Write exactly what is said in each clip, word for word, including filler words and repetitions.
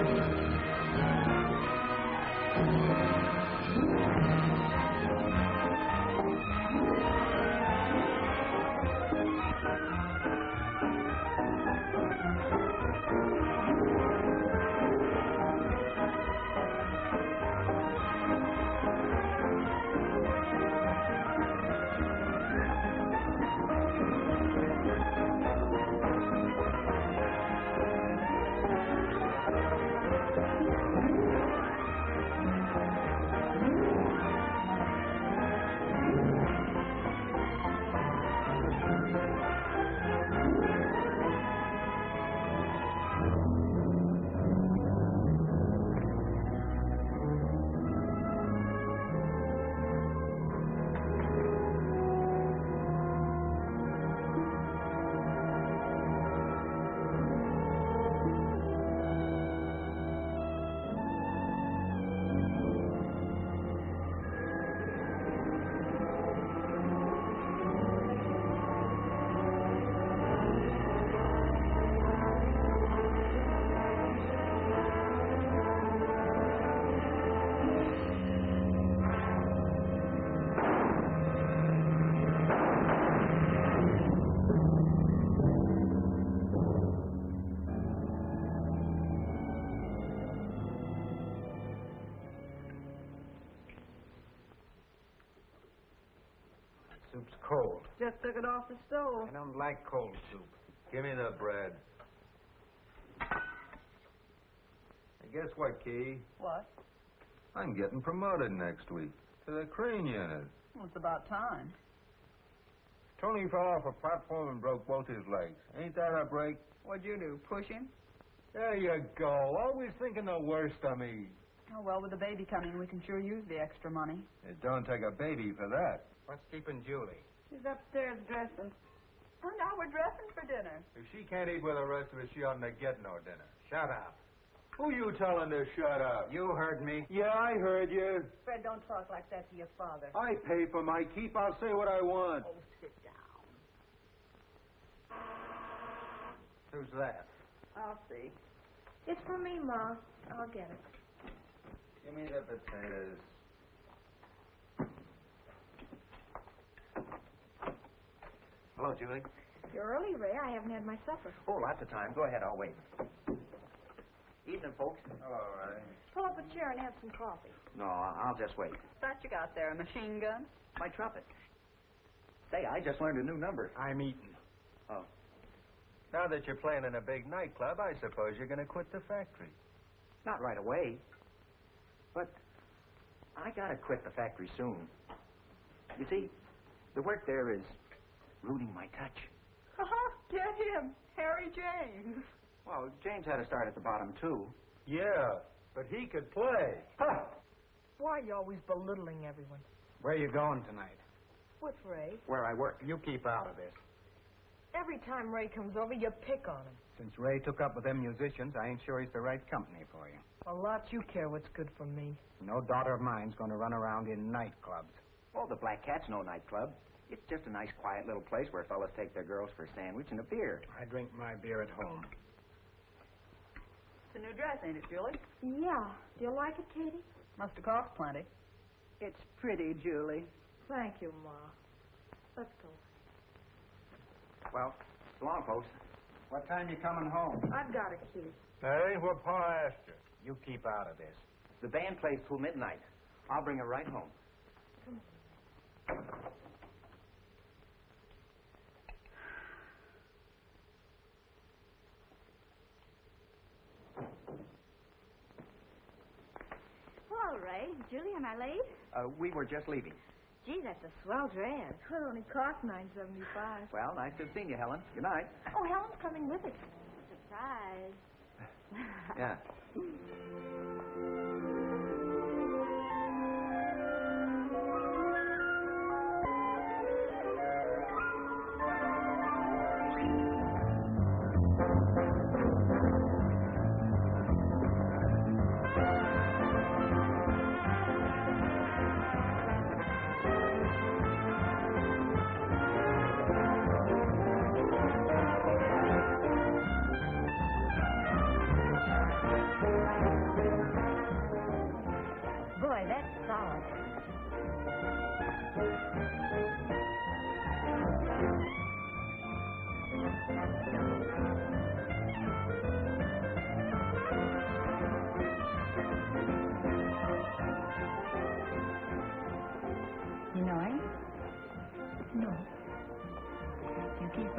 Soup's cold. Just took it off the stove. I don't like cold soup. Give me the bread. Hey, guess what, Key? What? I'm getting promoted next week to the crane unit. Well, it's about time. Tony fell off a platform and broke both his legs. Ain't that a break? What'd you do, push him? There you go. Always thinking the worst of me. Oh, well, with the baby coming, we can sure use the extra money. It don't take a baby for that. What's keeping Julie? She's upstairs dressing. Oh, now we're dressing for dinner. If she can't eat with the rest of us, she oughtn't to get no dinner. Shut up. Who you telling to shut up? You heard me. Yeah, I heard you. Fred, don't talk like that to your father. I pay for my keep. I'll say what I want. Oh, sit down. Who's that? I'll see. It's for me, Ma. I'll get it. Give me the potatoes. Hello, Julie. You're early, Ray. I haven't had my supper. Oh, lots of time. Go ahead. I'll wait. Evening, folks. All right. Pull up a chair and have some coffee. No, I'll just wait. What you got there, a machine gun? My trumpet. Say, I just learned a new number. I'm eating. Oh. Now that you're playing in a big nightclub, I suppose you're going to quit the factory. Not right away. But I gotta quit the factory soon. You see, the work there is ruining my touch. Uh-huh. Get him. Harry James. Well, James had to start at the bottom, too. Yeah, but he could play. Huh. Why are you always belittling everyone? Where you going tonight? With Ray. Where I work. You keep out of this. Every time Ray comes over, you pick on him. Since Ray took up with them musicians, I ain't sure he's the right company for you. A lot you care what's good for me. No daughter of mine's going to run around in nightclubs. Oh, the Black Cat's no nightclub. It's just a nice, quiet little place where fellas take their girls for a sandwich and a beer. I drink my beer at home. It's a new dress, ain't it, Julie? Yeah. Do you like it, Katie? Must have cost plenty. It's pretty, Julie. Thank you, Ma. Let's go. Well, so long, folks. What time you coming home? I've got a key. Hey, what Pa asked you? You keep out of this. The band plays till midnight. I'll bring her right home. Come on. Hello, Ray. Julie, am I late? Uh, we were just leaving. Gee, that's a swell dress. It only cost nine seventy-five. Well, nice to have seen you, Helen. Good night. Oh, Helen's coming with us. Surprise. Yeah. Thank you.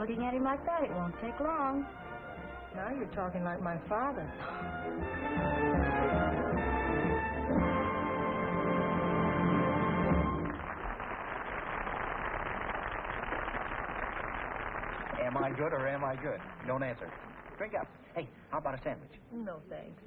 looking at him like that, it won't take long. Now you're talking like my father. Am I good or am I good? Don't answer. Drink up. Hey, how about a sandwich? No, thanks.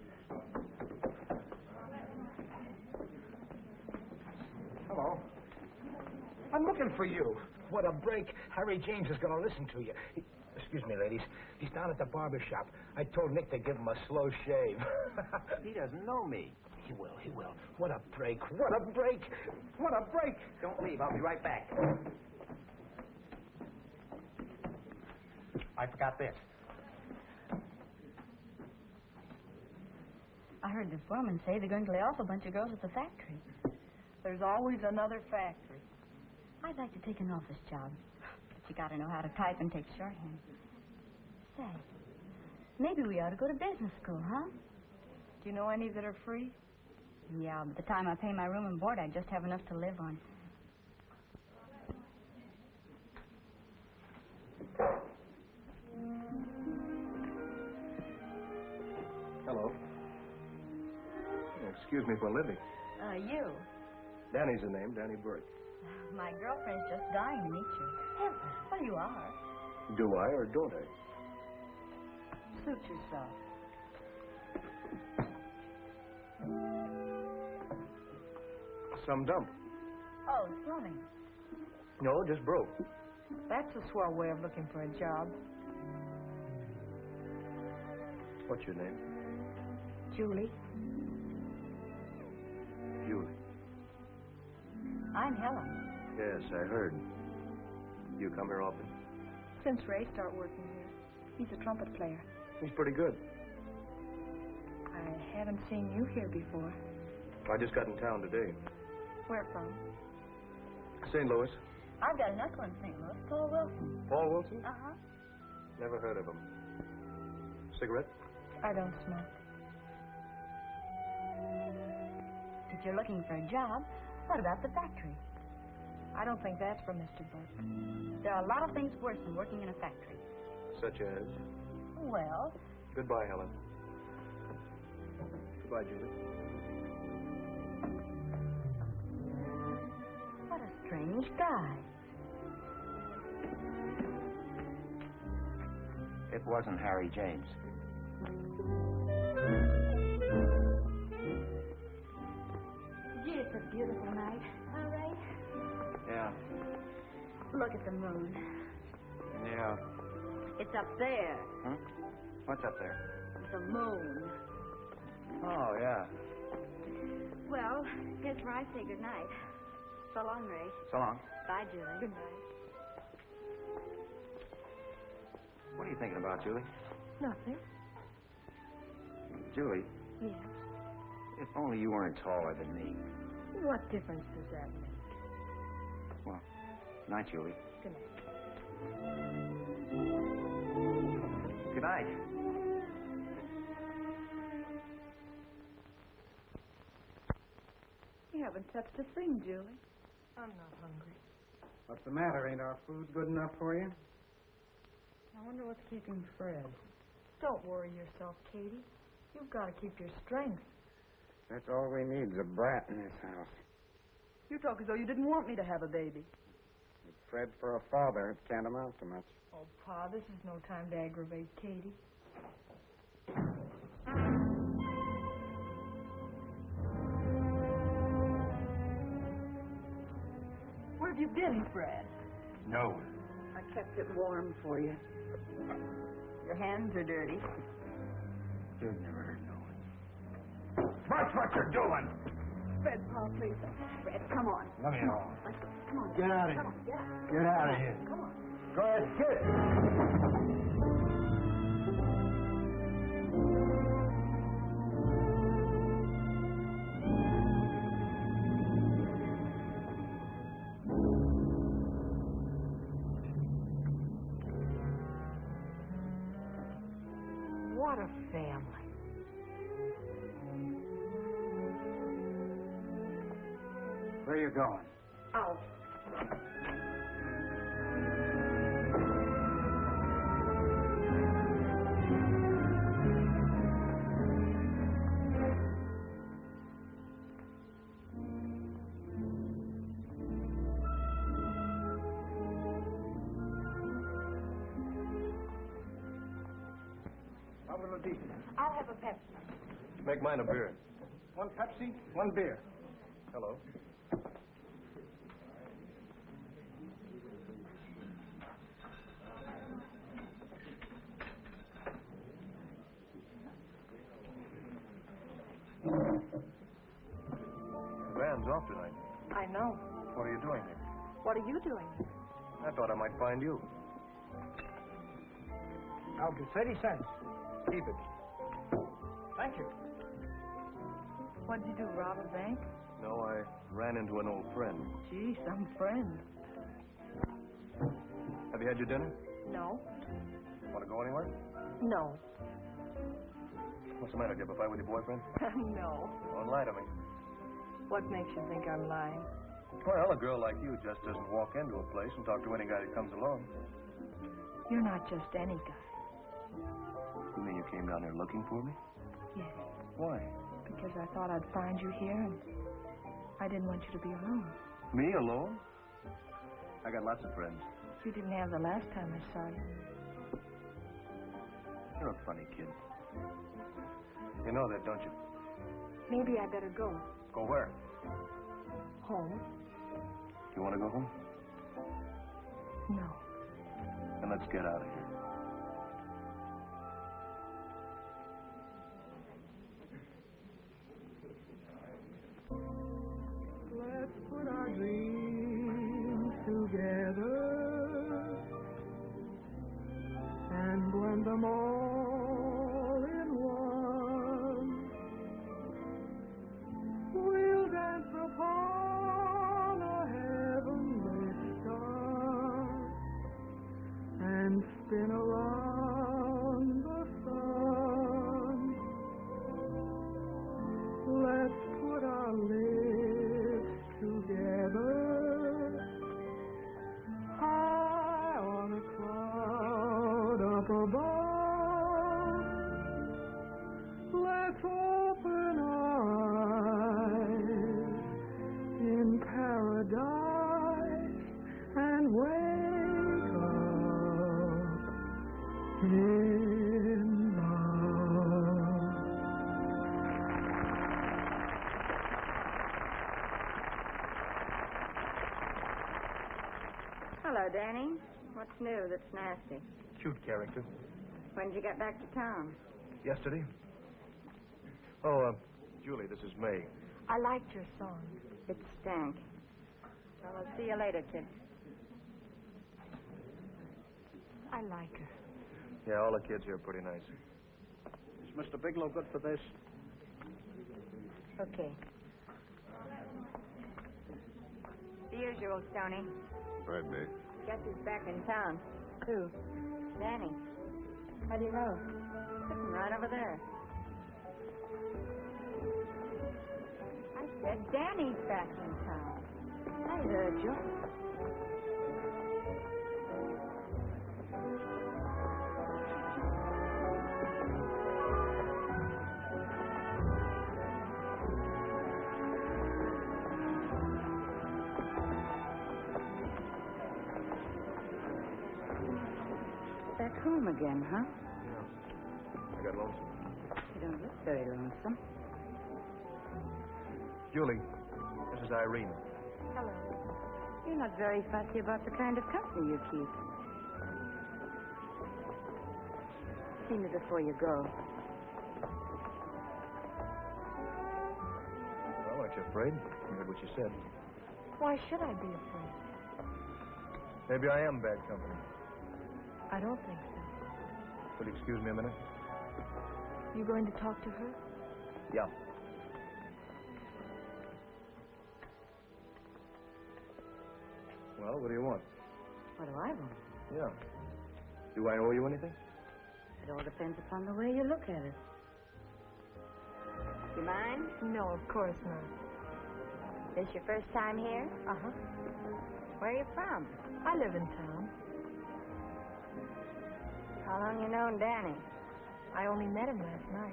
Hello. I'm looking for you. What a break. Harry James is going to listen to you. He, excuse me, ladies. He's down at the barber shop. I told Nick to give him a slow shave. He doesn't know me. He will, he will. What a break. What a break. What a break. Don't leave. I'll be right back. I forgot this. I heard the foreman say they're going to lay off a bunch of girls at the factory. There's always another factory. I'd like to take an office job, but you got to know how to type and take shorthand. Say, maybe we ought to go to business school, huh? Do you know any that are free? Yeah, by the time I pay my room and board, I just have enough to live on. Hello. Excuse me for living. Uh, you. Danny's the name, Danny Burke. My girlfriend's just dying to meet you. Well, you are. Do I or don't I? Suit yourself. Some dump. Oh, it's plumbing. No, just broke. That's a swell way of looking for a job. What's your name? Julie. Julie. I'm Helen. Yes, I heard. You come here often? Since Ray started working here. He's a trumpet player. He's pretty good. I haven't seen you here before. I just got in town today. Where from? Saint Louis. I've got an uncle in Saint Louis, Paul Wilson. Paul Wilson? Uh-huh. Never heard of him. Cigarette? I don't smoke. If you're looking for a job, what about the factory? I don't think that's for Mister Burke. There are a lot of things worse than working in a factory. Such as? Well, Goodbye, Helen. Goodbye, Julie. what a strange guy. It wasn't Harry James. Gee, it's a beautiful night. All right. Yeah. Look at the moon. Yeah. It's up there. Huh? What's up there? The moon. Oh, yeah. Well, here's where I say good night. So long, Ray. So long. Bye, Julie. Good night. What are you thinking about, Julie? Nothing. Julie, Yes. if only you weren't taller than me. What difference does that make? Well, night, Julie. Good night. Good night. You haven't touched a thing, Julie. I'm not hungry. What's the matter? Ain't our food good enough for you? I wonder what's keeping Fred. Don't worry yourself, Katie. You've got to keep your strength. That's all we need is a brat in this house. You talk as though you didn't want me to have a baby. With Fred for a father, it can't amount to much. Oh, Pa, this is no time to aggravate Katie. Where have you been, Fred? No. I kept it warm for you. Your hands are dirty. You've never heard no one. Watch what you're doing! Fred, Pa, please. Fred, come on. Let me alone. Let's go. Come on. Get out of Come here. on, get out. Get out of here. Come on. Go ahead, get it. What a family. Where you going? Out. of these? I'll have a Pepsi. Make mine a beer. One Pepsi, one beer. Hello. The band's off tonight. I know. What are you doing here? What are you doing? I thought I might find you. I'll give thirty cents. Keep it. Thank you. What'd you do, rob a bank? No, I ran into an old friend. Gee, some friend. Have you had your dinner? No. Want to go anywhere? No. What's the matter? Did you have a fight with your boyfriend? No. Don't lie to me. What makes you think I'm lying? Well, a girl like you just doesn't walk into a place and talk to any guy that comes along. You're not just any guy. You mean you came down here looking for me? Yes. Why? Because I thought I'd find you here, and I didn't want you to be alone. Me alone? I got lots of friends. You didn't have the last time I saw you. You're a funny kid. You know that, don't you? Maybe I better go. Go where? Home. You want to go home? No. Then let's get out of here. Let's put our dreams together and blend them all in one. We'll dance upon a heavenly star and spin around the sun. Let's put our lips together high on a cloud up above. Let's open our eyes in paradise and wake up in love. Hello, Danny. What's new that's nasty? Cute character. When did you get back to town? Yesterday? Oh, uh, Julie, this is May. I liked your song. It stank. Well, I'll see you later, kid. I like her. Yeah, all the kids here are pretty nice. Is Mister Bigelow good for this? Okay. The usual, Stoney. Right, May. Guess he's back in town. Who? Danny. How do you know? Sitting right over there. I said Danny's back in town. I heard you. Back home again, huh? Yeah. I got lonesome. You don't look very lonesome. Julie, this is Irene. Hello. You're not very fussy about the kind of company you keep. See me before you go. Well, aren't you afraid? You heard what she said. Why should I be afraid? Maybe I am bad company. I don't think so. Will you excuse me a minute? You going to talk to her? Yeah. Well, what do you want? What do I want? Yeah. Do I owe you anything? It all depends upon the way you look at it. You mind? No, of course not. This your first time here? Uh-huh. Where are you from? I live in town. How long you known Danny? I only met him last night.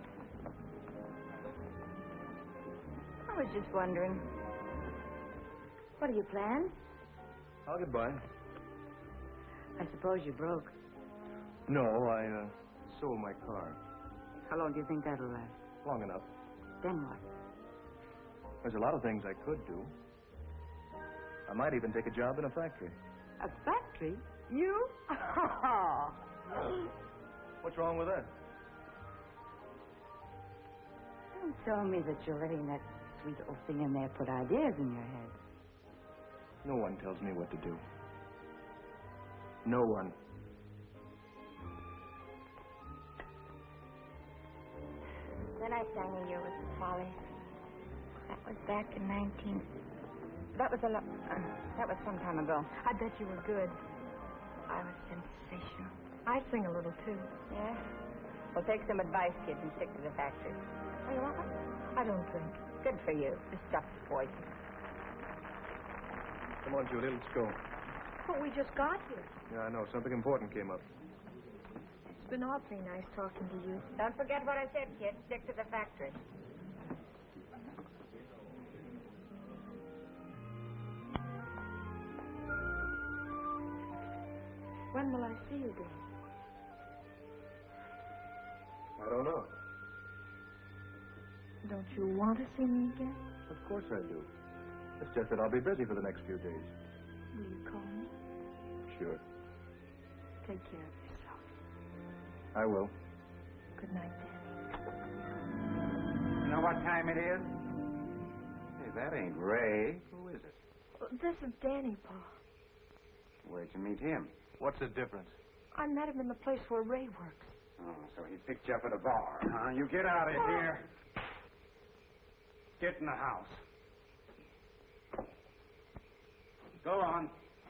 I was just wondering. What do you plan? I'll get by. I suppose you broke. No, I uh, sold my car. How long do you think that'll last? Long enough. Then what? There's a lot of things I could do. I might even take a job in a factory. A factory? You? What's wrong with that? Don't tell me that you're letting that sweet old thing in there put ideas in your head. No one tells me what to do. No one. Then I sang a year with the Follies. That was back in nineteen... That was a lot... Uh, that was some time ago. I bet you were good. I was sensational. I sing a little, too. Yeah? Well, take some advice, kids, and stick to the factory. Oh, you want one? I don't drink. Good for you. This stuff's poison. Come on, Julie, let's go. But we just got here. Yeah, I know. Something important came up. It's been awfully nice talking to you. Don't forget what I said, kids. Stick to the factory. When will I see you again? I don't know. Don't you want to see me again? Of course I do. It's just that I'll be busy for the next few days. Will you call me? Sure. Take care of yourself. I will. Good night, Danny. You know what time it is? Hey, that ain't Ray. Who is it? Well, this is Danny, Pa. Where'd you meet him? What's the difference? I met him in the place where Ray works. Oh, so he picked you up at a bar, huh? You get out of here. Get in the house. Go on.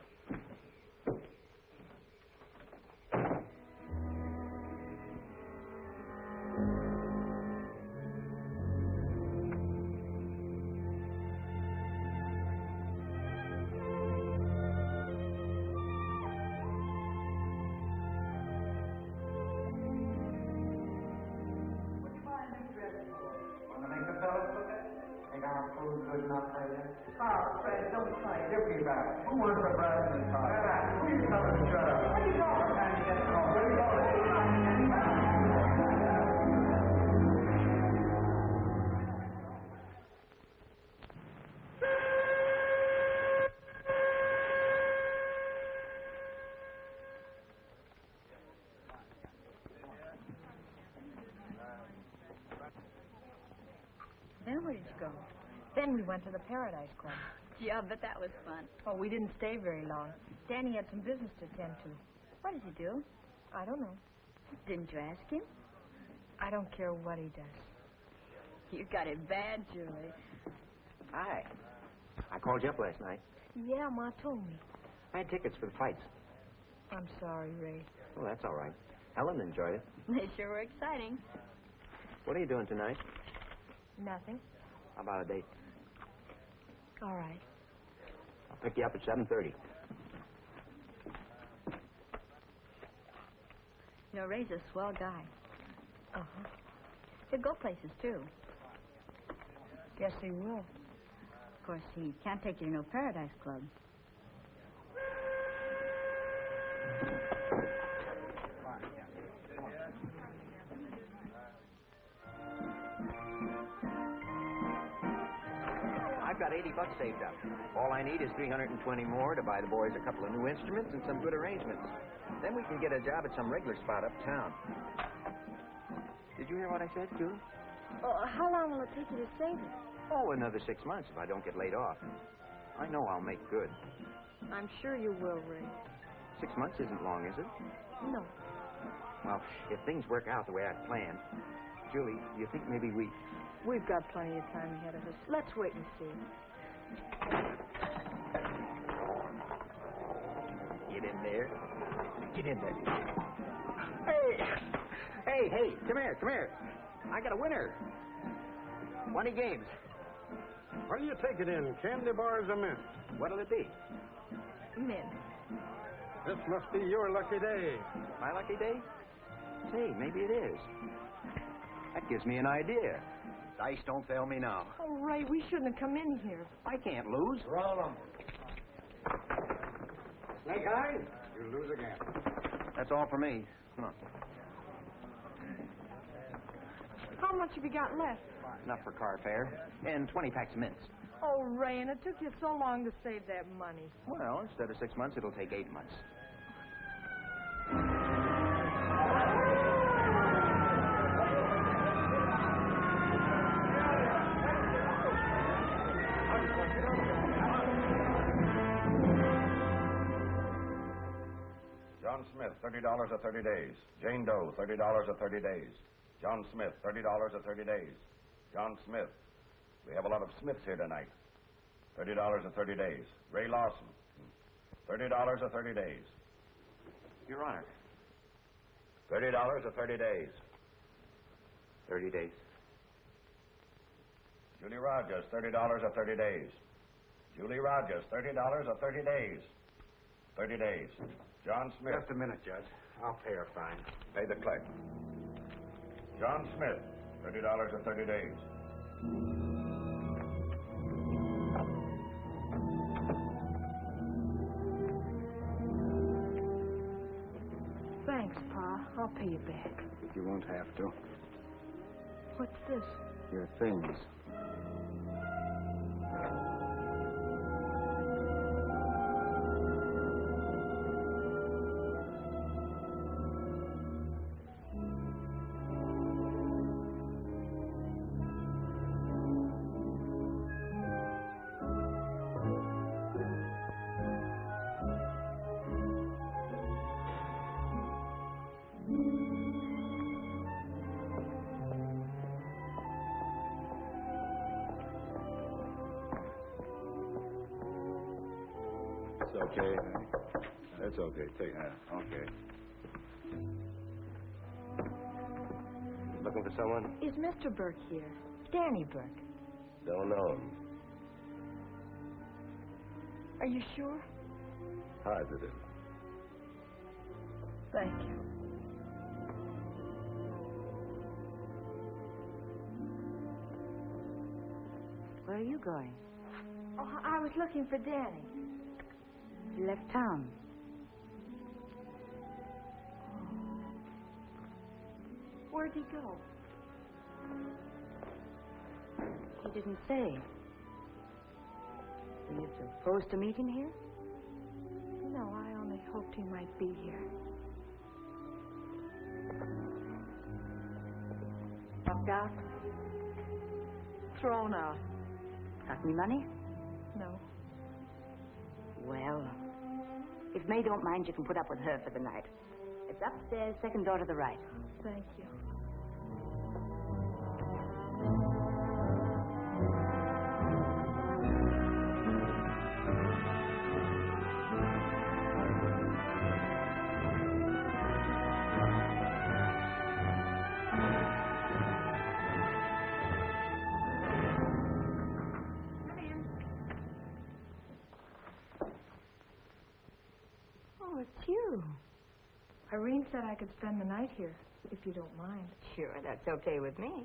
Who wants a bride in the car? Who are you telling to shut up? Where are you going? Where are you going? Then where did you go? Then we went to the Paradise Club. Yeah, but that was fun. Oh, we didn't stay very long. Danny had some business to attend to. What did you do? I don't know. Didn't you ask him? I don't care what he does. You got it bad, Julie. Hi. I called you up last night. Yeah, Ma told me. I had tickets for the fights. I'm sorry, Ray. Well, that's all right. Helen enjoyed it. They sure were exciting. What are you doing tonight? Nothing. How about a date? All right. I'll pick you up at seven thirty. You know, Ray's a swell guy. Uh-huh. He'll go places, too. Guess he will. Of course, he can't take you to no Paradise Club. I've got eighty bucks saved up. All I need is three hundred twenty more to buy the boys a couple of new instruments and some good arrangements. Then we can get a job at some regular spot uptown. Did you hear what I said, Julie? Uh, how long will it take you to save it? Oh, another six months if I don't get laid off. I know I'll make good. I'm sure you will, Ray. Six months isn't long, is it? No. Well, if things work out the way I've planned, Julie, you think maybe we... We've got plenty of time ahead of us. Let's wait and see. Get in there. Get in there. Hey! Hey, hey, come here, come here. I got a winner. twenty games. What do you take it in, candy bars or mint? What'll it be? Mint. This must be your lucky day. My lucky day? Say, maybe it is. That gives me an idea. Dice don't fail me now. Oh, Ray, we shouldn't have come in here. I can't lose. Roll 'em. Snake eyes? You lose again. That's all for me. Come on. How much have you got left? Enough for car fare and twenty packs of mints. Oh, Ray, and it took you so long to save that money. Well, instead of six months, it'll take eight months. John Smith, thirty dollars or thirty days. Jane Doe, thirty dollars or thirty days. John Smith, thirty dollars or thirty days. John Smith. We have a lot of Smiths here tonight. thirty dollars or thirty days. Ray Lawson, thirty dollars or thirty days. Your Honor. thirty dollars or thirty days. thirty days. Julie Rogers, thirty dollars or thirty days. Julie Rogers, thirty dollars or thirty days. thirty days. John Smith. Just a minute, Judge. I'll pay her fine. Pay the clerk. John Smith, thirty dollars or thirty days. Thanks, Pa. I'll pay you back. You won't have to. What's this? Your things. It's okay. That's okay. Take that. Okay. Looking for someone? Is Mister Burke here? Danny Burke. Don't know him. Are you sure? Positive. Thank you. Where are you going? Oh, I was looking for Danny. He left town. Where'd he go? He didn't say. Were you supposed to meet him here? No, I only hoped he might be here. Knocked out? Thrown out. Got any money? No. Well, if May don't mind, you can put up with her for the night. It's upstairs, second door to the right. Thank you. Oh, it's you. Irene said I could spend the night here, if you don't mind. Sure, that's okay with me.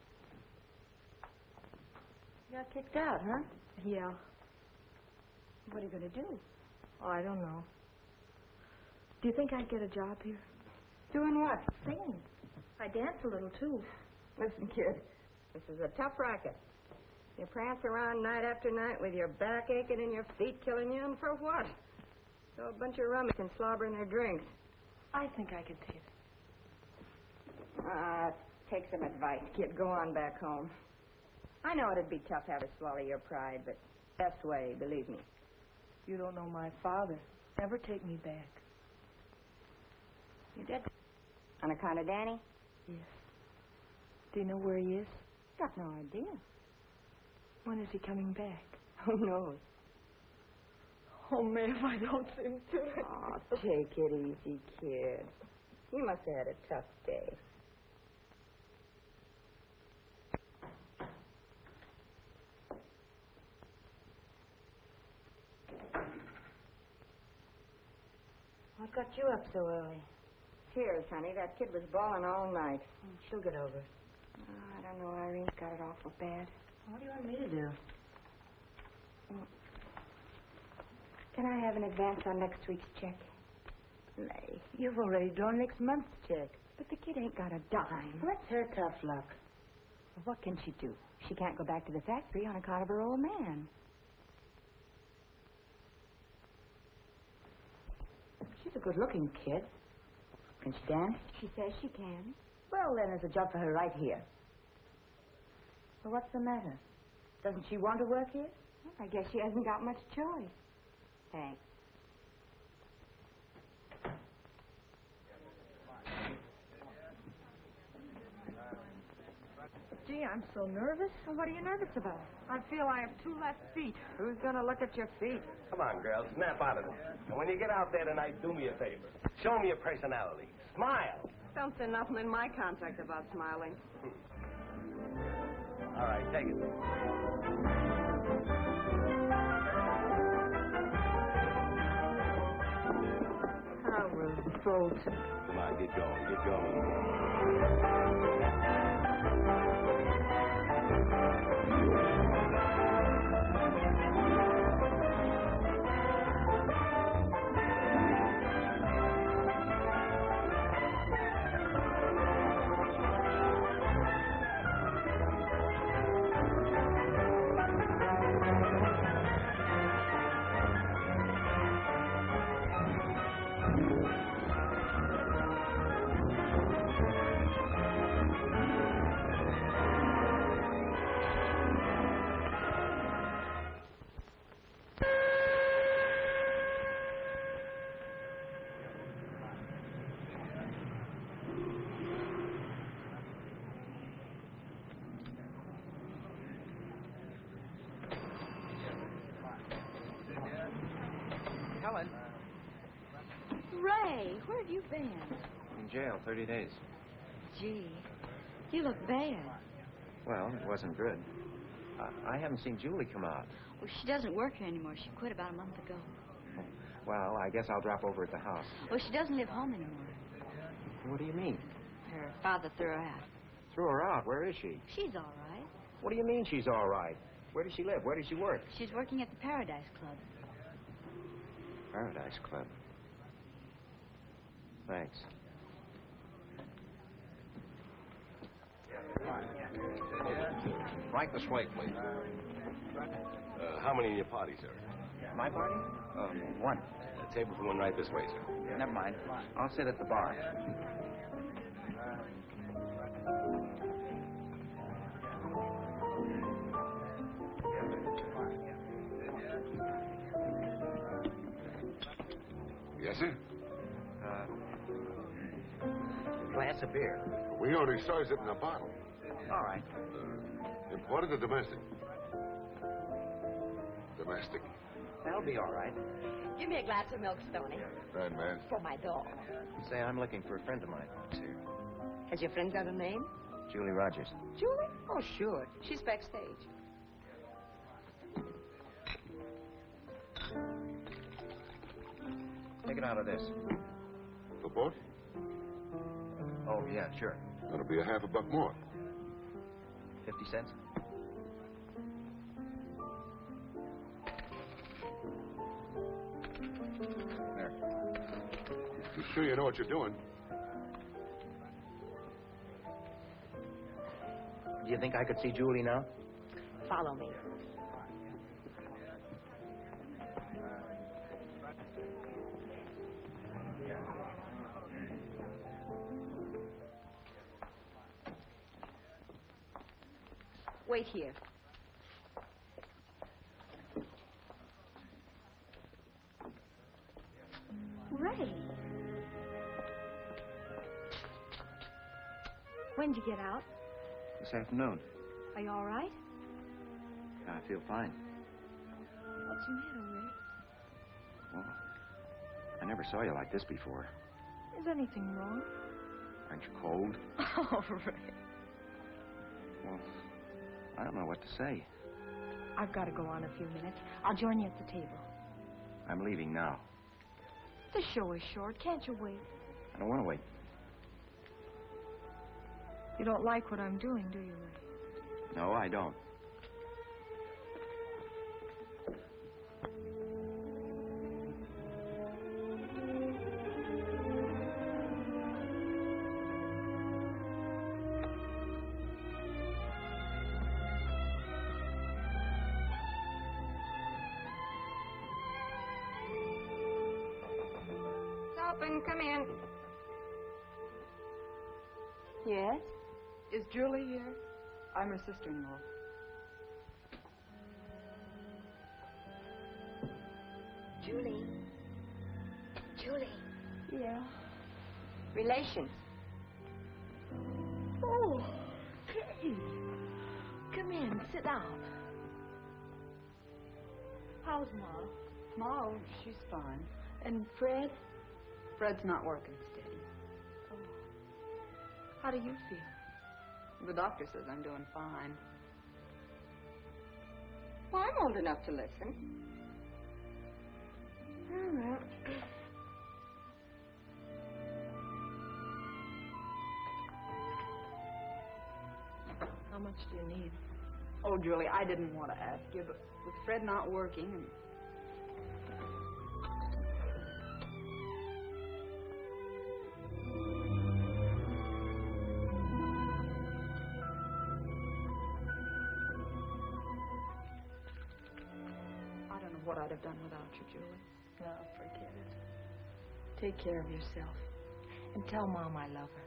You got kicked out, huh? Yeah. What are you going to do? Oh, I don't know. Do you think I'd get a job here? Doing what? Singing. I dance a little, too. Listen, kid, this is a tough racket. You prance around night after night with your back aching and your feet killing you, and for what? So a bunch of rummies can slobber in their drinks. I think I can take it. Ah, uh, take some advice, kid. Go on back home. I know it'd be tough to have to swallow your pride, but best way, believe me. You don't know my father. Never take me back. You did? On account of Danny? Yes. Do you know where he is? Got no idea. When is he coming back? Who knows? Oh, May, if I don't seem to. Oh, take it easy, kid. You must have had a tough day. What got you up so early? Tears, honey. That kid was bawling all night. She'll get over it. Oh, I don't know. Irene's got it awful bad. What do you want me to do? Can I have an advance on next week's check? May, you've already drawn next month's check. But the kid ain't got a dime. That's her tough luck. What can she do? She can't go back to the factory on account of her old man. She's a good-looking kid. Can she dance? She says she can. Well, then there's a job for her right here. Well, what's the matter? Doesn't she want to work here? Well, I guess she hasn't got much choice. Thanks. Gee, I'm so nervous. Well, what are you nervous about? I feel I have two left feet. Who's going to look at your feet? Come on, girl, snap out of it. And when you get out there tonight, do me a favor. Show me your personality. Smile. Don't say nothing in my contract about smiling. All right, take it. How revolting. Come on, get going, get going. Helen. Ray, where have you been? In jail, thirty days. Gee, you look bad. Well, it wasn't good. I, I haven't seen Julie come out. Well, she doesn't work here anymore. She quit about a month ago. Well, I guess I'll drop over at the house. Well, she doesn't live home anymore. What do you mean? Her father threw her out. Threw her out? Where is she? She's all right. What do you mean she's all right? Where does she live? Where does she work? She's working at the Paradise Club. Paradise Club. Thanks. Right this way, please. Uh, how many in your party, sir? My party? Oh, one. A table for one right this way, sir. Never mind. I'll sit at the bar. Yes, sir? Uh, glass of beer. We already served it in a bottle. All right. Uh, imported or domestic? Domestic. That'll be all right. Give me a glass of milk, Stoney. Right, man. For my dog. Say, I'm looking for a friend of mine. Has your friend got a name? Julie Rogers. Julie? Oh, sure. She's backstage. Take it out of this. For both? Oh, yeah, sure. That'll be a half a buck more. Fifty cents? There. You sure you know what you're doing? Do you think I could see Julie now? Follow me. Wait here. Ray. When'd you get out? This afternoon. Are you all right? I feel fine. What's the matter, Ray? Well, I never saw you like this before. Is anything wrong? Aren't you cold? Oh, Ray. Well, I don't know what to say. I've got to go on a few minutes. I'll join you at the table. I'm leaving now. The show is short. Can't you wait? I don't want to wait. You don't like what I'm doing, do you, Ray? No, I don't. open. Come in. Yes? Is Julie here? I'm her sister-in-law. Julie. Julie. Yeah. Relations. Oh, Kate. Come in. Sit down. How's Ma? Ma, oh, she's fine. And Fred? Fred's not working steady. Oh. How do you feel? The doctor says I'm doing fine. Well, I'm old enough to listen. All right. How much do you need? Oh, Julie, I didn't want to ask you, but with Fred not working and... I don't know what I'd have done without you, Julie. No, forget it. Take care of yourself. And tell Mom I love her.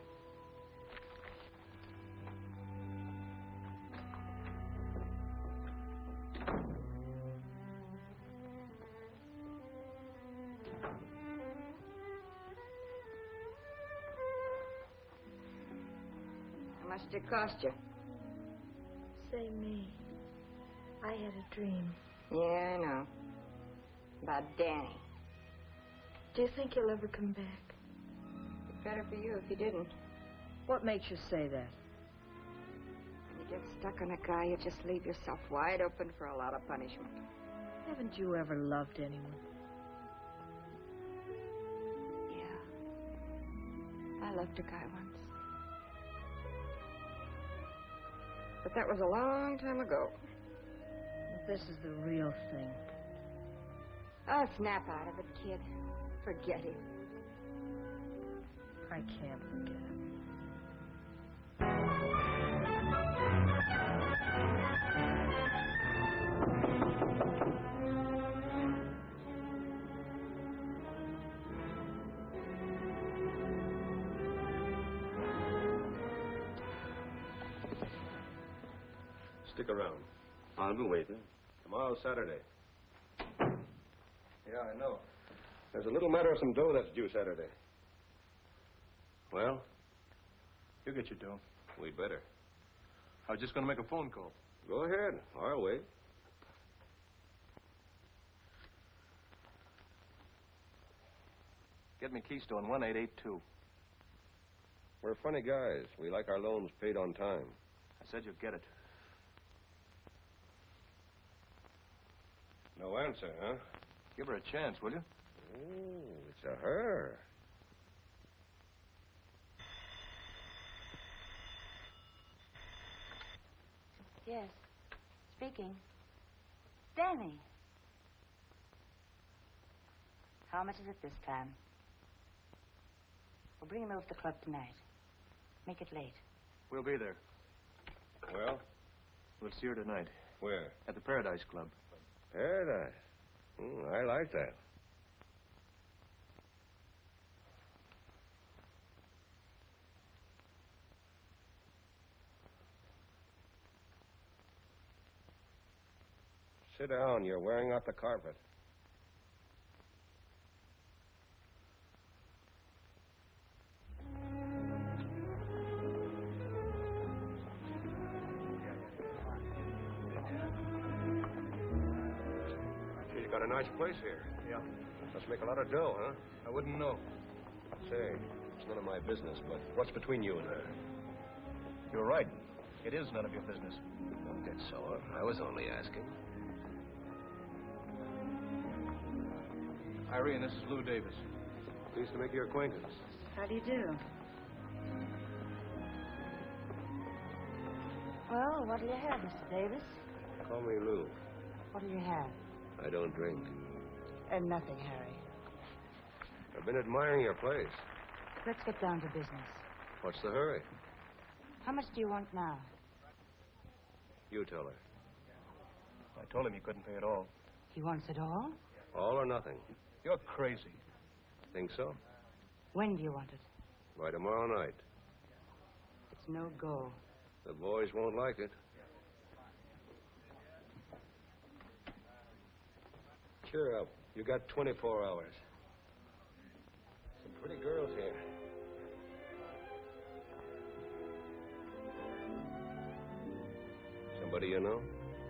How much did it cost you? Say me. I had a dream. Yeah, I know. About Danny. Do you think he'll ever come back? It's better for you if he didn't. What makes you say that? When you get stuck on a guy, you just leave yourself wide open for a lot of punishment. Haven't you ever loved anyone? Yeah. I loved a guy once. But that was a long time ago. This is the real thing. Oh, snap out of it, kid. Forget it. I can't forget it. Stick around. I'll be waiting. Tomorrow's Saturday. Yeah, I know. There's a little matter of some dough that's due Saturday. Well? You get your dough. We'd better. I was just going to make a phone call. Go ahead. I'll wait. Get me Keystone one eight eight two. We're funny guys. We like our loans paid on time. I said you'd get it. No answer, huh? Give her a chance, will you? Oh, it's a her. Yes. Speaking. Danny. How much is it this time? We'll bring him over to the club tonight. Make it late. We'll be there. Well? We'll see her tonight. Where? At the Paradise Club. Paradise. Mm, I like that. Sit down. You're wearing out the carpet. She's got a nice place here. Yeah. Must make a lot of dough, huh? I wouldn't know. Say, it's none of my business, but what's between you and her? You're right. It is none of your business. Don't get sore. I was only asking. Irene, this is Lou Davis. Pleased to make your acquaintance. How do you do? Well, what do you have, Mister Davis? Call me Lou. What do you have? I don't drink. And nothing, Harry. I've been admiring your place. Let's get down to business. What's the hurry? How much do you want now? You tell her. I told him he couldn't pay it all. He wants it all? All or nothing. You're crazy. Think so? When do you want it? By tomorrow night. It's no go. The boys won't like it. Cheer up. You got twenty-four hours. Some pretty girls here. Somebody you know?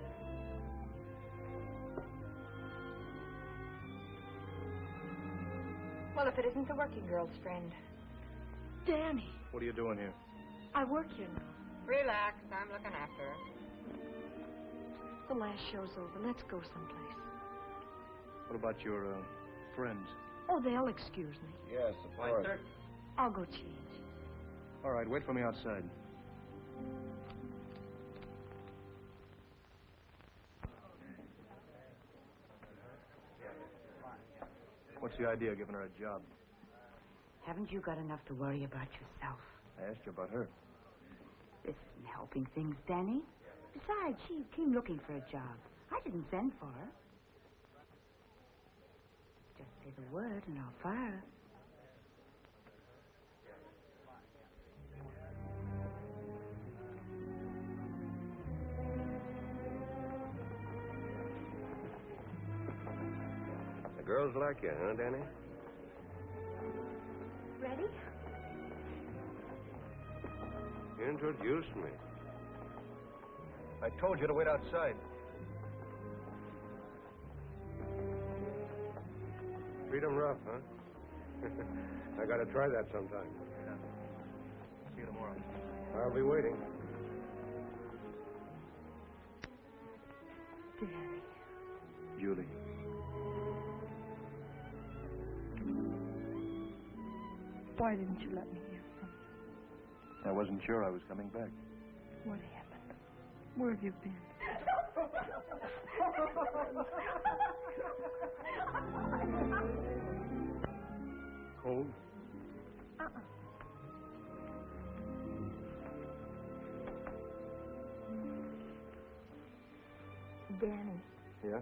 Well, if it isn't the working girl's friend. Danny, What are you doing here? I work here now. Relax. I'm looking after her. The last show's over. Let's go someplace. What about your, uh, friends? Oh, they'll excuse me. Yes, of course. I'll go change. All right, wait for me outside. What's the idea of giving her a job? Haven't you got enough to worry about yourself? I asked you about her. This isn't helping things, Danny. Besides, she came looking for a job. I didn't send for her. Just say the word and I'll fire her. The girls like you, huh, Danny? Ready? You introduced me. I told you to wait outside. Treat 'em rough, huh? I gotta try that sometime. Yeah. See you tomorrow. I'll be waiting. Danny. Julie. Why didn't you let me hear from you? I wasn't sure I was coming back. What happened? Where have you been? Cold? Uh-uh. Danny, Yeah?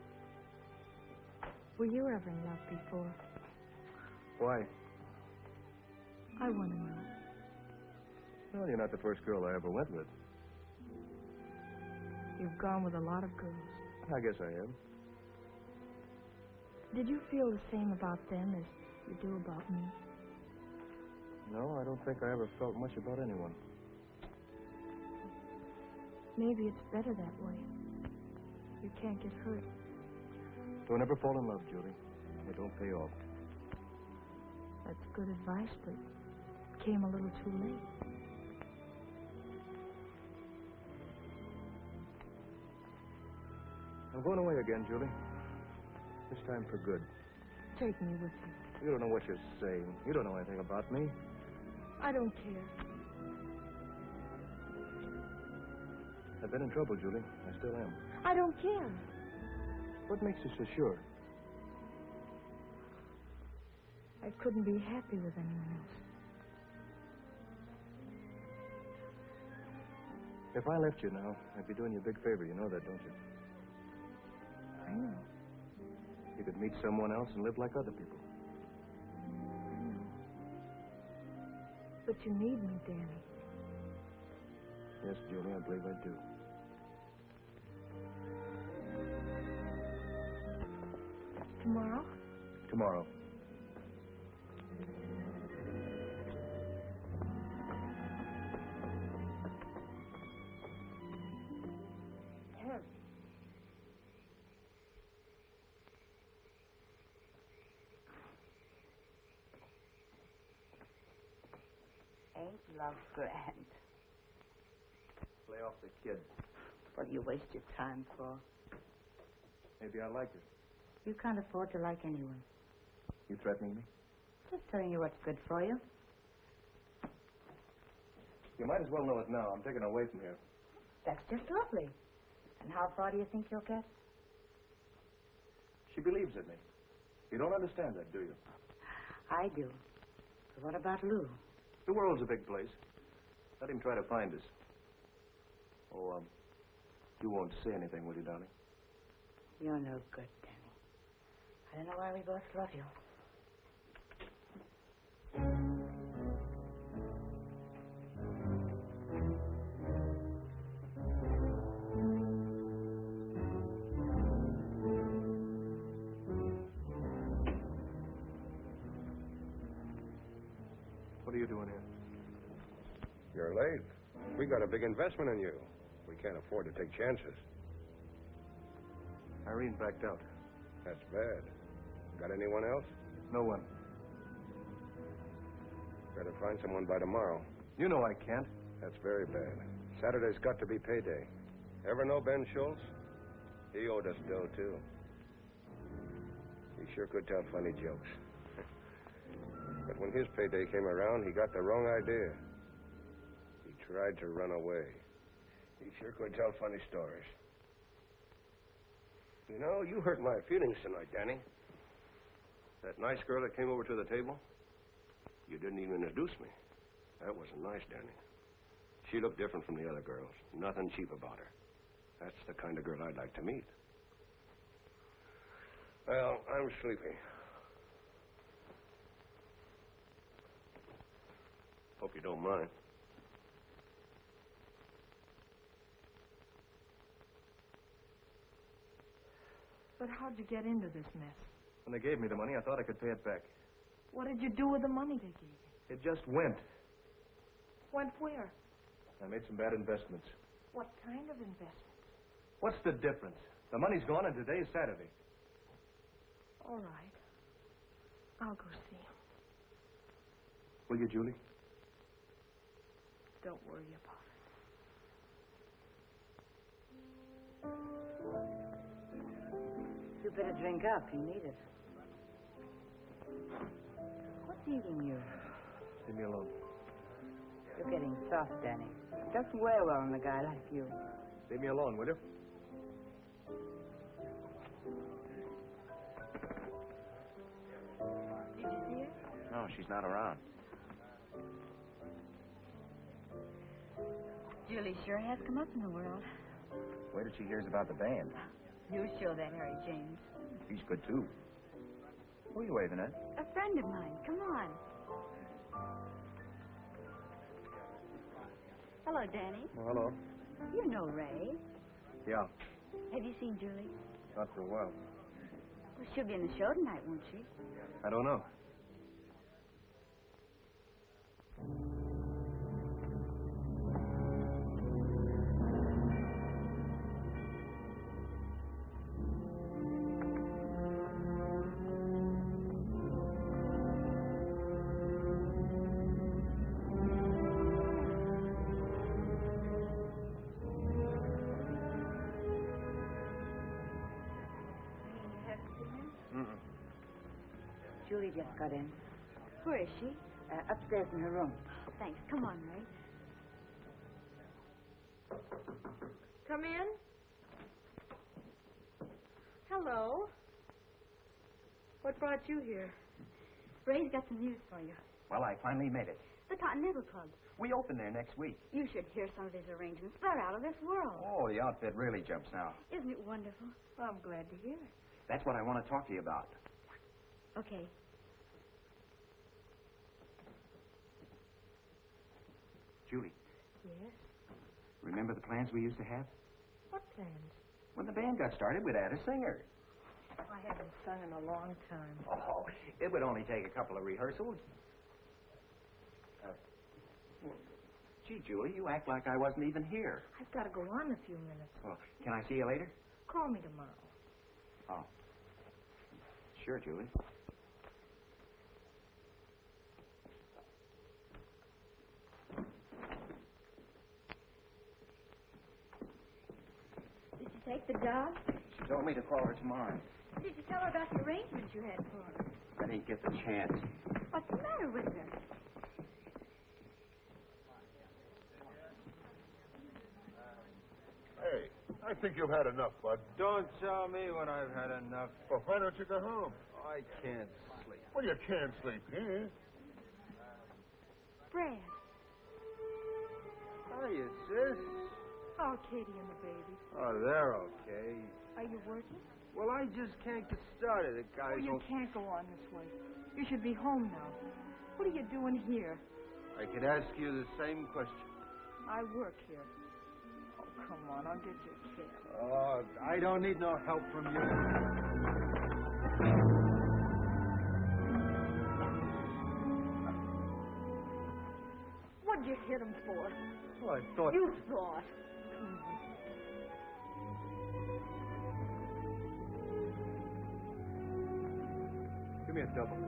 were you ever in love before? Why? I want to know. Well, you're not the first girl I ever went with. You've gone with a lot of girls. I guess I am. Did you feel the same about them as you do about me? No, I don't think I ever felt much about anyone. Maybe it's better that way. You can't get hurt. Don't ever fall in love, Julie. It don't pay off. That's good advice, but it came a little too late. I'm going away again, Julie. This time for good. Take me with you. You don't know what you're saying. You don't know anything about me. I don't care. I've been in trouble, Julie. I still am. I don't care. What makes you so sure? I couldn't be happy with anyone else. If I left you now, I'd be doing you a big favor. You know that, don't you? I know. You could meet someone else and live like other people. I know. But you need me, Danny. Yes, Julie, I believe I do. Tomorrow? Tomorrow. Ain't love grand? Lay off the kid. What do you waste your time for? Maybe I like her. You can't afford to like anyone. You threatening me? Just telling you what's good for you. You might as well know it now. I'm taking her away from here. That's just lovely. And how far do you think you'll get? She believes in me. You don't understand that, do you? I do. But what about Lou? The world's a big place. Let him try to find us. Oh, um, you won't say anything, will you, darling? You're no good, Danny. I don't know why we both love you. We got a big investment in you. We can't afford to take chances. Irene backed out. That's bad. Got anyone else? No one. Better find someone by tomorrow. You know I can't. That's very bad. Saturday's got to be payday. Ever know Ben Schultz? He owed us dough, too. He sure could tell funny jokes. But when his payday came around, he got the wrong idea. He tried to run away. He sure could tell funny stories. You know, you hurt my feelings tonight, Danny. That nice girl that came over to the table? You didn't even introduce me. That wasn't nice, Danny. She looked different from the other girls. Nothing cheap about her. That's the kind of girl I'd like to meet. Well, I'm sleepy. Hope you don't mind. But how'd you get into this mess? When they gave me the money, I thought I could pay it back. What did you do with the money they gave you? It just went. Went where? I made some bad investments. What kind of investment? What's the difference? The money's gone and today's Saturday. All right. I'll go see him. Will you, Julie? Don't worry about it. You better drink up. You need it. What's eating you? Leave me alone. You're getting soft, Danny. It doesn't wear well on a guy like you. Leave me alone, will you? Did you see her? No, she's not around. Julie sure has come up in the world. Where did she hear about the band? You show that Harry James. He's good, too. Who are you waving at? A friend of mine. Come on. Hello, Danny. Well, hello. You know Ray. Yeah, Have you seen Julie? not for a while. Well, she'll be in the show tonight, won't she? I don't know. Julie just got in. Where is she? Uh, upstairs in her room. Thanks. Come on, Ray. Come in. Hello. What brought you here? Ray's got some news for you. Well, I finally made it. The Continental Club. We open there next week. You should hear some of his arrangements. They're out of this world. Oh, the outfit really jumps now. Isn't it wonderful? Well, I'm glad to hear it. That's what I want to talk to you about. Okay. Julie, Yes? remember the plans we used to have? What plans? When the band got started, we'd add a singer. I haven't sung in a long time. Oh, it would only take a couple of rehearsals. Uh, gee, Julie, you act like I wasn't even here. I've got to go on a few minutes. Well, can I see you later? Call me tomorrow. Oh. Sure, Julie. Did you take the job? She told me to call her tomorrow. Did you tell her about the arrangements you had for her? I didn't get the chance. What's the matter with her? Hey, I think you've had enough, Bud. Don't tell me when I've had enough. Well, why don't you go home? I can't sleep. Well, you can't sleep here. Brad. Hiya, sis. Oh, Katie and the baby. Oh, they're okay. Are you working? Well, I just can't get started. The guys Oh, you won't... can't go on this way. You should be home now. What are you doing here? I could ask you the same question. I work here. Oh, come on, I'll get your cab. Oh, I don't need no help from you. What'd you hit him for? Well, I thought... You thought. Give me a double.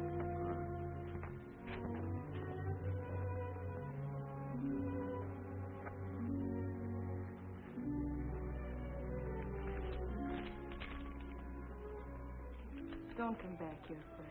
Don't come back here, Fred.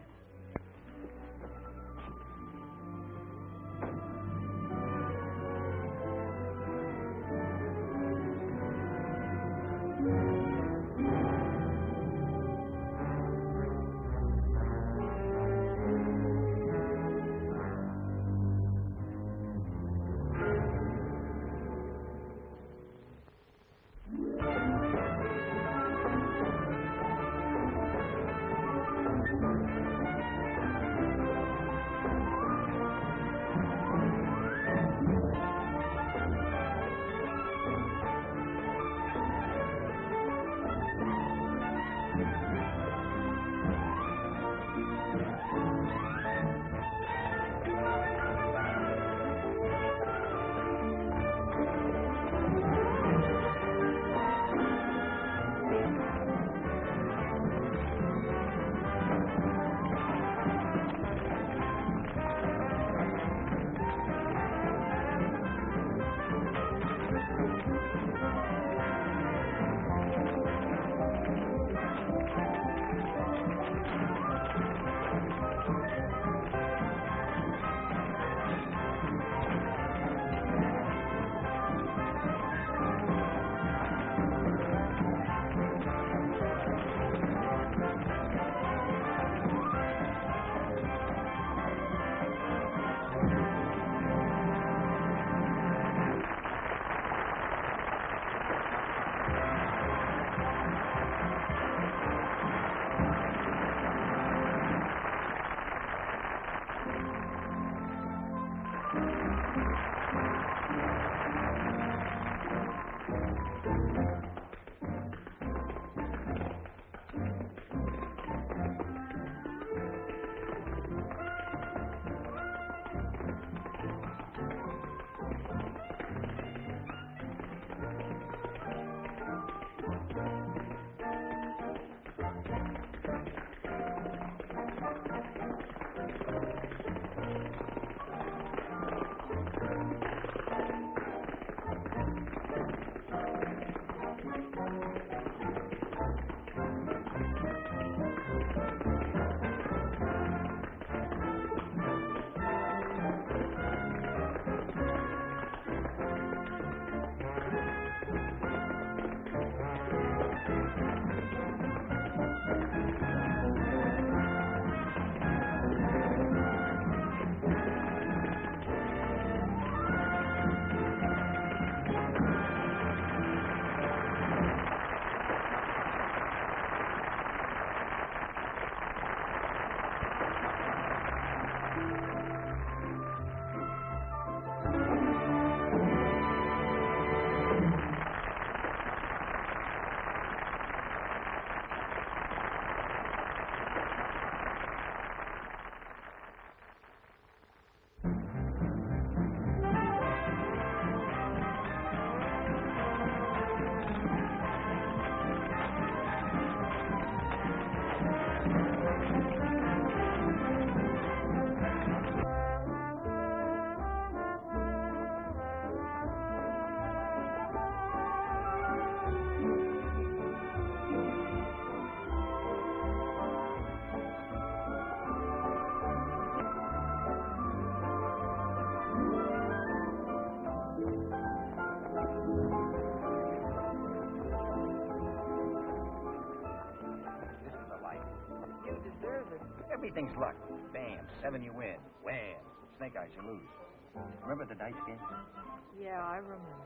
Everything's luck. Bam, seven you win. Wham, snake eyes you lose. Remember the dice game? Yeah, I remember.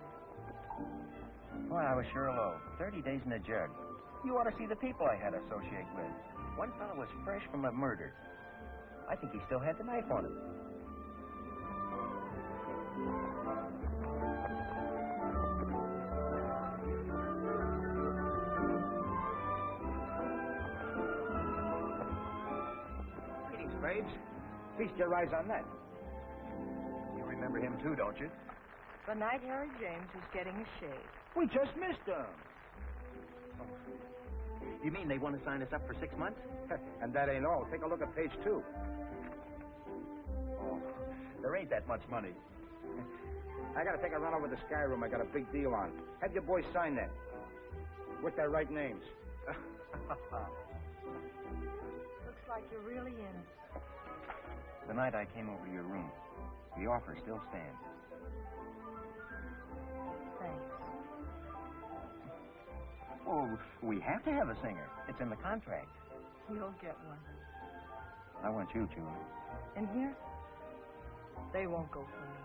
Boy, I was sure low. Thirty days in a jug. You ought to see the people I had to associate with. One fellow was fresh from a murder. I think he still had the knife on him. Feast your eyes on that. You remember him too, don't you? The night Harry James was getting a shave. We just missed them. You mean they want to sign us up for six months? And that ain't all. Take a look at page two. Oh, there ain't that much money. I gotta take a run over to Sky Room. I got a big deal on. Have your boys sign that. With their right names. Looks like you're really in it. The night I came over to your room, the offer still stands. Thanks. Oh, we have to have a singer. It's in the contract. You'll get one. I want you, Julie. In here? They won't go for me.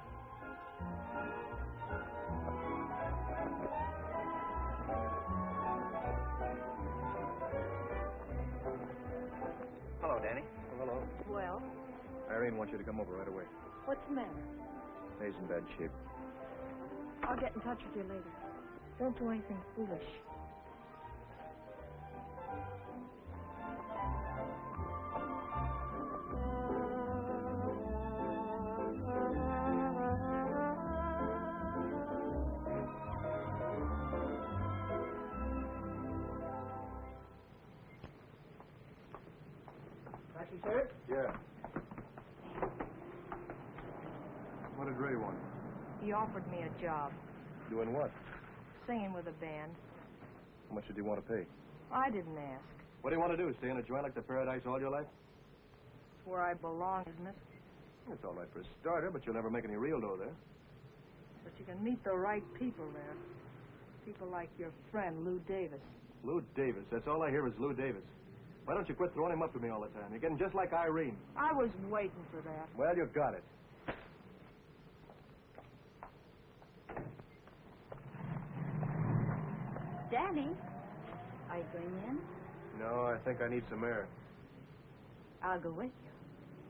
Hello, Danny. Oh, hello. Well, Irene wants you to come over right away. what's the matter? May's in bad shape. I'll get in touch with you later. Don't do anything foolish. Taxi, sir? Yeah. What did Ray want? He offered me a job, Doing what? singing with a band. How much did you want to pay? I didn't ask. What do you want to do? Stay in a joint like the Paradise all your life? It's where I belong, isn't it? It's all right for a starter, but you'll never make any real dough there. But you can meet the right people there. People like your friend, Lou Davis. Lou Davis. That's all I hear is Lou Davis. Why don't you quit throwing him up to me all the time? You're getting just like Irene. I was waiting for that. Well, you got it. Danny, are you going in? No, I think I need some air. I'll go with you.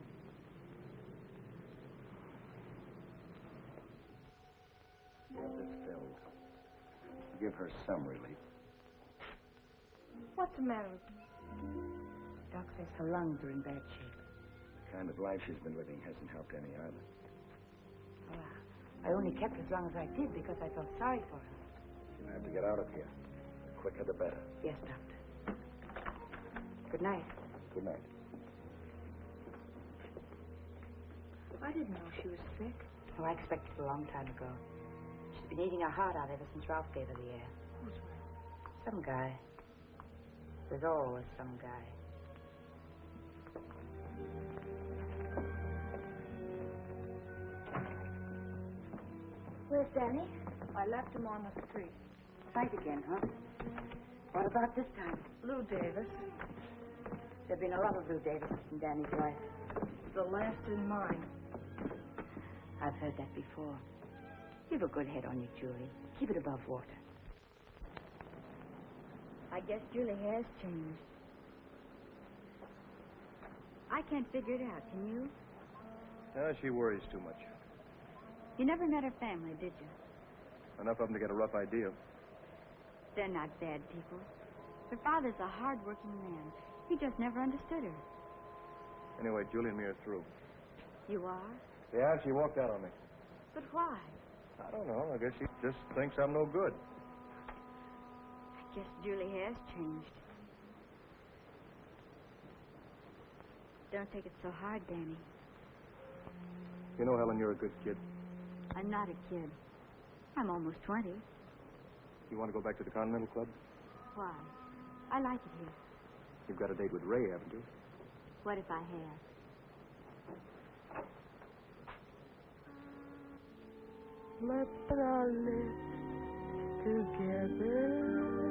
Get this filled. Give her some relief. What's the matter with you? Doc says her lungs are in bad shape. The kind of life she's been living hasn't helped any either. Well, I only kept as long as I did because I felt sorry for her. She'll have to get out of here. The quicker the better. Yes, Doctor. Good night. Good night. I didn't know she was sick. Oh, I expected it a long time ago. She's been eating her heart out ever since Ralph gave her the air. Who's right? Some guy. There's always some guy. Where's Danny? I left him on the street. Fight again, huh? What about this time? Lou Davis. There've been a lot of Lou Davises in Danny's life. The last in mine. I've heard that before. You've a good head on you, Julie. Keep it above water. I guess Julie has changed. I can't figure it out, can you? No, she worries too much. You never met her family, did you? Enough of them to get a rough idea. They're not bad people. Her father's a hard-working man. He just never understood her. Anyway, Julie and me are through. You are? Yeah, she walked out on me. But why? I don't know. I guess she just thinks I'm no good. I guess Julie has changed. Don't take it so hard, Danny. You know, Helen, you're a good kid. I'm not a kid. I'm almost twenty. You want to go back to the Continental Club? Why? I like it here. You've got a date with Ray, haven't you? What if I have? Let's put our lips together,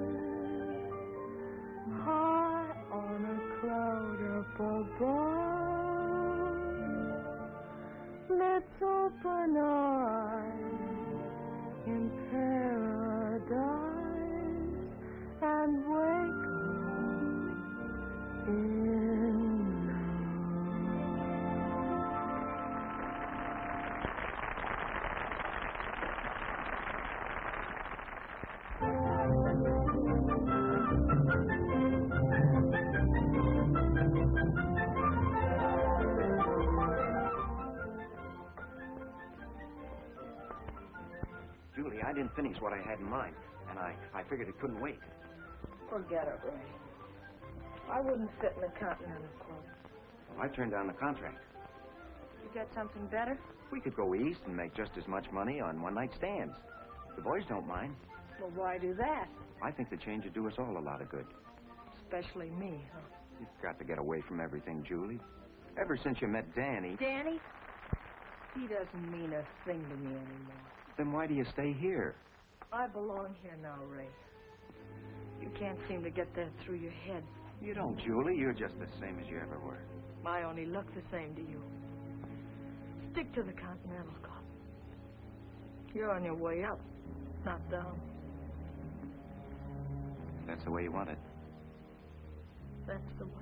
high on a cloud up above. Let's open our eyes in paradise and wake up in love. finish what I had in mind, and I, I figured it couldn't wait. Forget it, Ray. I wouldn't fit in the Continental Club. Well, I turned down the contract. You got something better? We could go east and make just as much money on one-night stands. The boys don't mind. Well, why do that? I think the change would do us all a lot of good. Especially me, huh? You've got to get away from everything, Julie. Ever since you met Danny... Danny? He doesn't mean a thing to me anymore. Then why do you stay here? I belong here now, Ray. You can't seem to get that through your head. You don't, Julie. You're just the same as you ever were. I only look the same to you. Stick to the Continental Club. You're on your way up, not down. That's the way you want it. That's the way.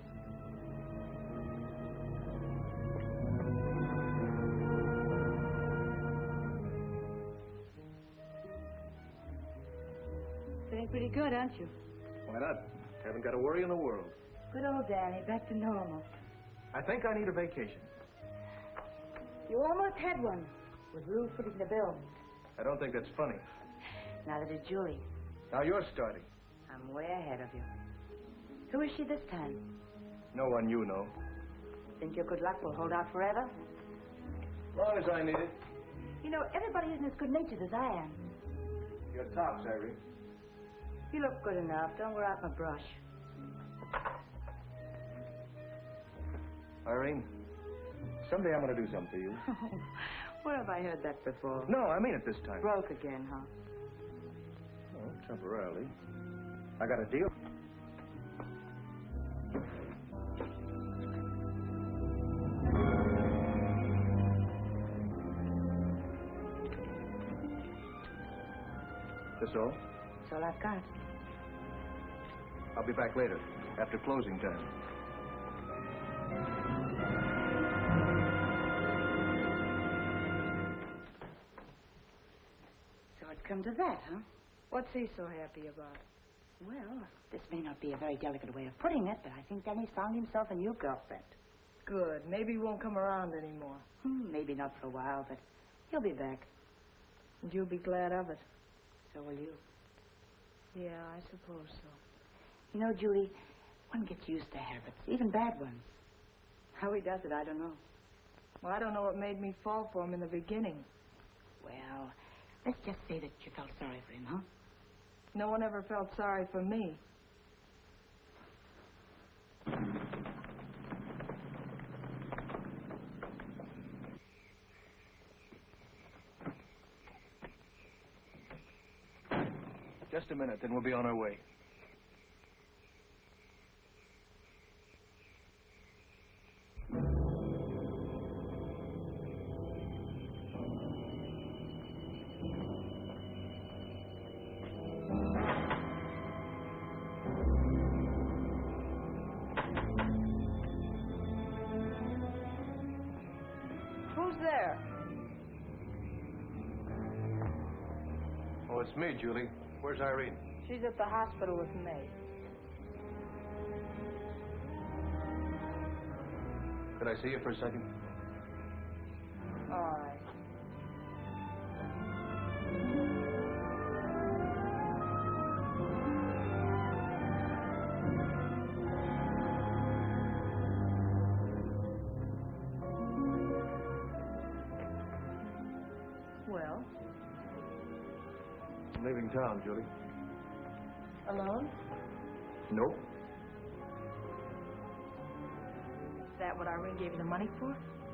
Feeling pretty good, aren't you? Why not? Haven't got a worry in the world. Good old Danny, back to normal. I think I need a vacation. You almost had one with Rue footing the bill. I don't think that's funny. Neither did Julie. Now you're starting. I'm way ahead of you. Who is she this time? No one you know. Think your good luck will hold out forever? As long as I need it. You know, everybody isn't as good-natured as I am. Your tops, Irene. You look good enough. Don't wear out my brush. Irene, someday I'm going to do something for you. Where have I heard that before? No, I mean it this time. Broke again, huh? Well, temporarily. I got a deal. That's all? That's all I've got. I'll be back later, after closing time. So it's come to that, huh? What's he so happy about? Well, this may not be a very delicate way of putting it, but I think Danny's found himself a new girlfriend. Good. Maybe he won't come around anymore. Hmm, maybe not for a while, but he'll be back. And you'll be glad of it. So will you. Yeah, I suppose so. You know, Julie, one gets used to habits, even bad ones. How he does it, I don't know. Well, I don't know what made me fall for him in the beginning. Well, let's just say that you felt sorry for him, huh? No one ever felt sorry for me. Just a minute, then we'll be on our way. Who's there? Oh, it's me, Julie. Where's Irene? She's at the hospital with May. Could I see you for a second? All right. Well? I'm leaving town, Julie. Alone? Nope. Is that what Irene gave you the money for?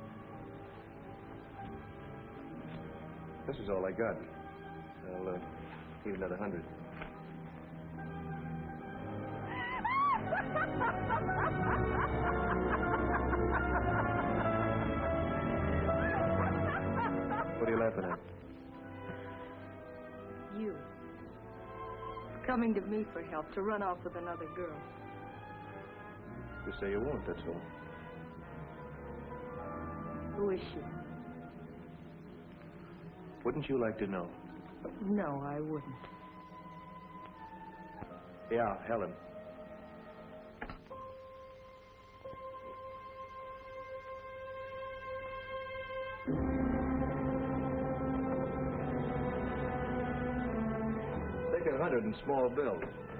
This is all I got. I'll uh, need another hundred. What are you laughing at? You. Coming to me for help, to run off with another girl. You say you won't, that's all. Who is she? Wouldn't you like to know? No, I wouldn't. Yeah, Helen. a hundred in small bills.